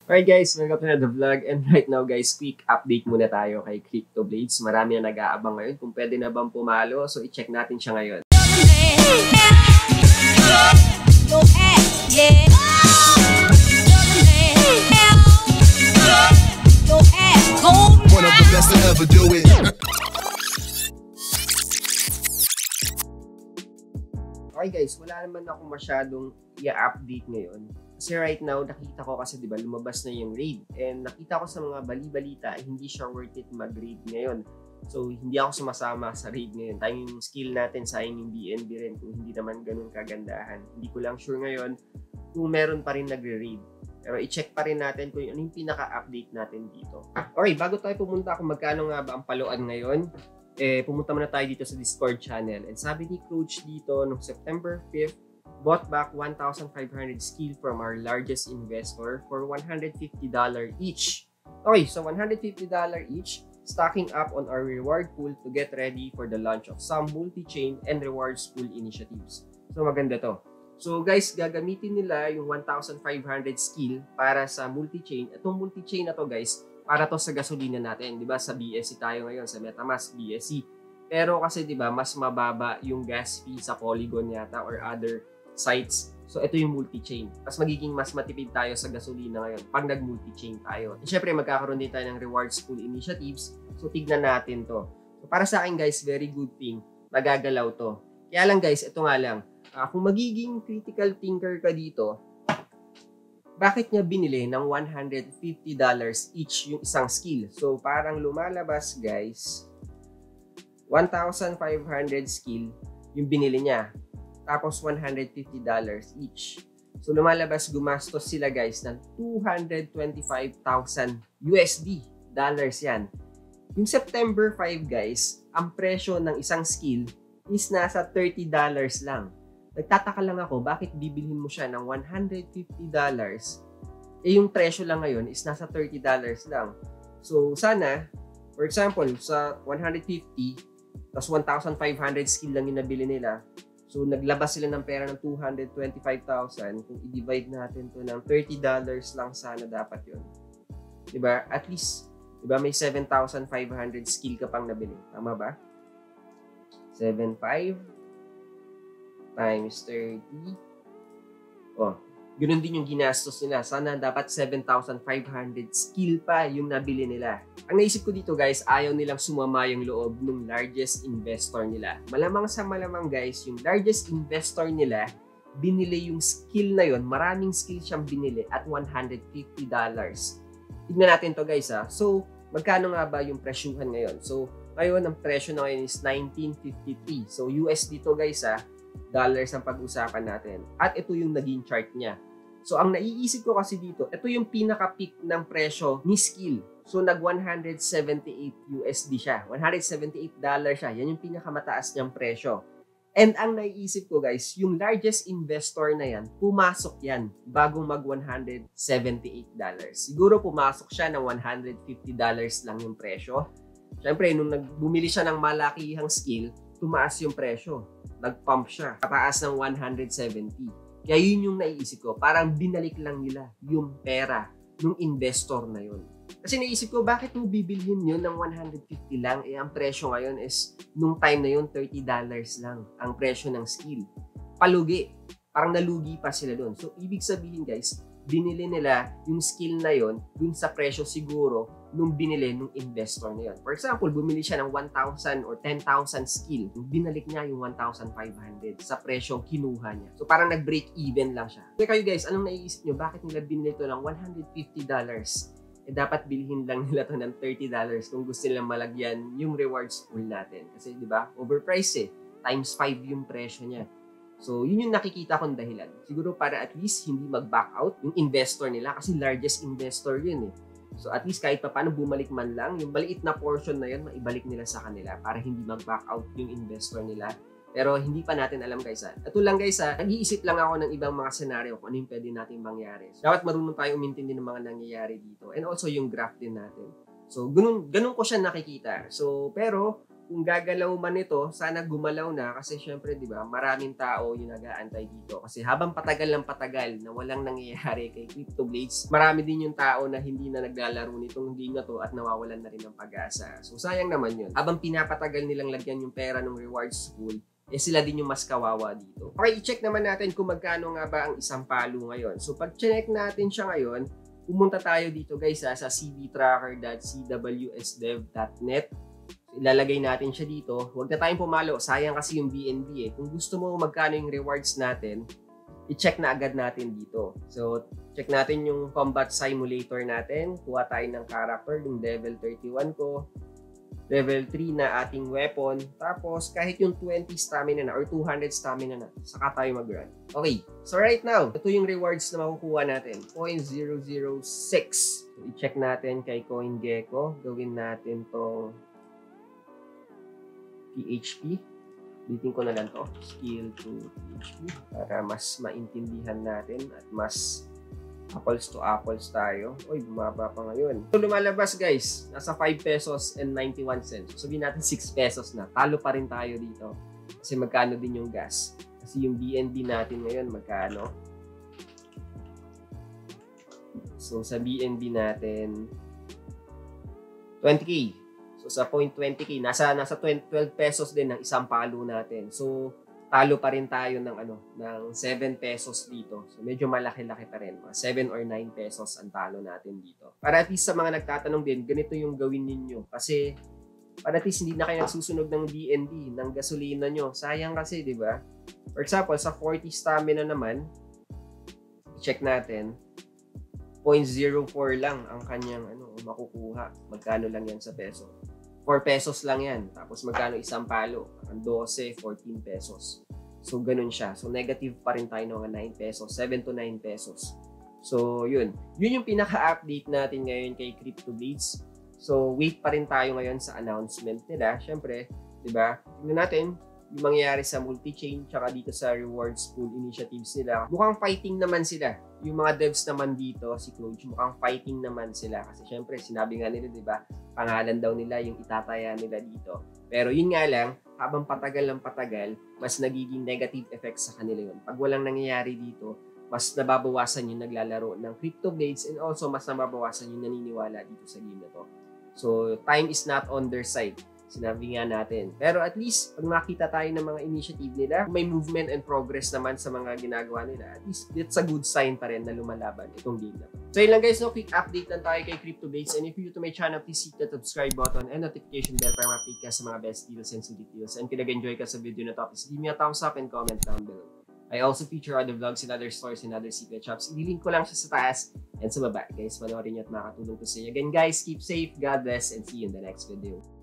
Alright guys, welcome to another vlog and right now guys, quick update muna tayo kay Crypto Blades. Marami na nag-aabang ngayon kung pwede na bang pumalo, so i-check natin siya ngayon. One of the best to ever do it. Okay guys, wala naman ako masyadong i-update ngayon. Kasi right now, nakita ko kasi diba lumabas na yung raid. And nakita ko sa mga bali-balita, hindi siya worth it mag-raid ngayon. So, hindi ako sumasama sa raid ngayon. Tayo yung skill natin, sayang yung BNB rin kung hindi naman ganun kagandahan. Hindi ko lang sure ngayon kung meron pa rin nagre-raid. Pero i-check pa rin natin kung ano yung pinaka-update natin dito. Alright, bago tayo pumunta kung magkano nga ba ang paluan ngayon, pumunta muna tayo dito sa Discord channel. And sabi ni Coach dito, noong September 5th, bought back 1,500 skill from our largest investor for $150 each. Okay, so $150 each, stacking up on our reward pool to get ready for the launch of some multi-chain and rewards pool initiatives. So maganda to. So guys, gagamitin nila yung 1,500 skill para sa multi-chain. Itong multi-chain na to guys, para to sa gasolina natin. Diba sa BSC tayo ngayon, sa MetaMask BSC. Pero kasi diba, mas mababa yung gas fee sa Polygon yata or other sites. So, ito yung multi-chain. Magiging mas matipid tayo sa gasolina ngayon pag nag-multi-chain tayo. And syempre, magkakaroon din tayo ng rewards pool initiatives. So, tignan natin to. So, para sa akin guys, very good thing. Magagalaw to. Kaya lang guys, ito nga lang. Kung magiging critical thinker ka dito, bakit niya binili ng $150 each yung isang skill? So, parang lumalabas guys, 1,500 skill yung binili niya. Tapos $150 each. So lumalabas gumastos sila guys ng 225,000 USD dollars yan. Yung September 5 guys, ang presyo ng isang skill is nasa $30 lang. Nagtataka lang ako bakit bibilhin mo siya ng $150 yung presyo lang ngayon is nasa $30 lang. So sana, for example, sa 150 tapos 1,500 skill lang yung nabili nila. So, naglabas sila ng pera ng 225,000. Kung i-divide natin to ng $30 lang sana dapat yun. Diba? At least, diba may 7,500 skill ka pang nabili. Tama ba? 7,500 times 30. Oh, ganun din yung ginastos nila. Sana dapat 7,500 skill pa yung nabili nila. Ang naisip ko dito guys, ayaw nilang sumama yung loob ng largest investor nila. Malamang sa malamang guys, yung largest investor nila, binili yung skill na yon. Maraming skill siyang binili at $150. Tignan natin to guys ha. So, magkano nga ba yung presyuhan ngayon? So, ngayon ang presyo na ngayon is 1953. So, USD to guys ha. Dollars ang pag-usapan natin. At ito yung naging chart niya. So, ang naiisip ko kasi dito, ito yung pinaka-peak ng presyo ni skill. So, nag-178 USD siya. $178 siya. Yan yung pinakamataas niyang presyo. And ang naiisip ko guys, yung largest investor na yan, pumasok yan bago mag-$178. Siguro pumasok siya ng $150 lang yung presyo. Siyempre, nung bumili siya ng malakihang skill, tumaas yung presyo. Nag-pump siya. Pataas ng 170. Kaya yun yung naiisip ko. Parang binalik lang nila yung pera ng investor na yun. Kasi naisip ko, bakit mo bibilhin yun ng 150 lang? Ang presyo ngayon is, nung time na yun, $30 lang ang presyo ng skill. Palugi. Parang nalugi pa sila doon. So, ibig sabihin guys, binili nila yung skill na yun dun sa presyo siguro nung binili nung investor na yun. For example, bumili siya ng 1,000 or 10,000 skill. Binalik niya yung 1,500 sa presyong kinuha niya. So parang nag-break even lang siya. So kayo guys, anong naiisip nyo? Bakit nila binili ito ng $150? Dapat bilhin lang nila to ng $30 kung gusto nilang malagyan yung rewards pool natin. Kasi di ba overpriced Times 5 yung presyo niya. So, yun yung nakikita kong dahilan. Siguro para at least hindi mag-back out yung investor nila kasi largest investor yun So, at least kahit pa paano bumalik man lang, yung maliit na portion na yun, maibalik nila sa kanila para hindi mag-back out yung investor nila. Pero hindi pa natin alam guys Ito lang guys nag-iisip lang ako ng ibang mga senaryo kung ano yung pwede natin mangyari. So, dapat marunong tayo umintindi ng mga nangyayari dito. And also yung graph din natin. So, ganun ko siya nakikita. So, pero kung gagalaw man ito, sana gumalaw na kasi syempre, di ba, maraming tao yung nag-aantay dito. Kasi habang patagal ng patagal na walang nangyayari kay CryptoBlades, marami din yung tao na hindi na naglalaro nitong game na to at nawawalan na rin ng pag-asa. So sayang naman yun. Habang pinapatagal nilang lagyan yung pera ng rewards pool, sila din yung mas kawawa dito. Okay, i-check naman natin kung magkano nga ba ang isang palo ngayon. So pag check natin siya ngayon, pumunta tayo dito guys sa cdtracker.cwsdev.net. Ilalagay natin siya dito. Huwag na tayong pumalo. Sayang kasi yung BNB eh. Kung gusto mo magkano yung rewards natin, i-check na agad natin dito. So, check natin yung combat simulator natin. Kuha tayo ng character, yung level 31 ko. Level 3 na ating weapon. Tapos, kahit yung 20 stamina na or 200 stamina na, saka tayo mag-run. Okay. So, right now, ito yung rewards na makukuha natin. 0.006. So, i-check natin kay CoinGecko. Gawin natin tong PHP. Ulitin ko na lang to. Skill to PHP para mas maintindihan natin at mas apples to apples tayo. Oy, bumaba pa ngayon. So, lumalabas guys, nasa 5 pesos and 91 cents. So, sabihin natin 6 pesos na. Talo pa rin tayo dito. Kasi magkano din yung gas. Kasi yung BNB natin ngayon, magkano? So, sa BNB natin, 20k. So, sa 0.20k, nasa 12 pesos din ng isang palo natin. So, talo pa rin tayo ng 7 pesos dito. So, medyo malaki-laki pa rin. Mga 7 or 9 pesos ang talo natin dito. Para at least sa mga nagtatanong din, ganito yung gawin ninyo. Kasi, para at least hindi na kayo nagsusunog ng BNB, ng gasolina nyo. Sayang kasi, di ba? For example, sa 40 stamina naman, check natin, 0.04 lang ang kanyang makukuha. Magkano lang yan sa peso? 4 pesos lang yan. Tapos magkano isang palo? 12, 14 pesos. So, ganun siya. So, negative pa rin tayo ng 9 pesos. 7 to 9 pesos. So, yun. Yun yung pinaka-update natin ngayon kay CryptoBlades. So, wait pa rin tayo ngayon sa announcement nila. Siyempre, di ba? Tingnan natin yung mangyayari sa multi-chain tsaka dito sa rewards pool initiatives nila. Mukhang fighting naman sila. Yung mga devs naman dito, si Claude, mukhang fighting naman sila. Kasi syempre, sinabi nga nila, di ba, pangalan daw nila yung itataya nila dito. Pero yun nga lang, habang patagal ng patagal, mas nagiging negative effects sa kanila yun. Pag walang nangyayari dito, mas nababawasan yung naglalaro ng CryptoBlades and also mas nababawasan yung naniniwala dito sa game na to. So, time is not on their side. Sinabi nga natin. Pero at least, pag makita tayo ng mga initiative nila, may movement and progress naman sa mga ginagawa nila. At least, it's a good sign pa rin na lumalaban itong game na. So yun lang guys, no? Quick update lang tayo kay CryptoBlades. And if you're new to my channel, please hit the subscribe button and notification bell para ma-update ka sa mga best deals and sulit deals. And kung nag-enjoy ka sa video na to, please give me a thumbs up and comment down below. I also feature other vlogs in other stores and other secret shops. I-link ko lang siya sa taas and sa baba. Guys, panoorin nyo at makakatulong ko sa inyo. Again guys, keep safe, God bless, and see you in the next video.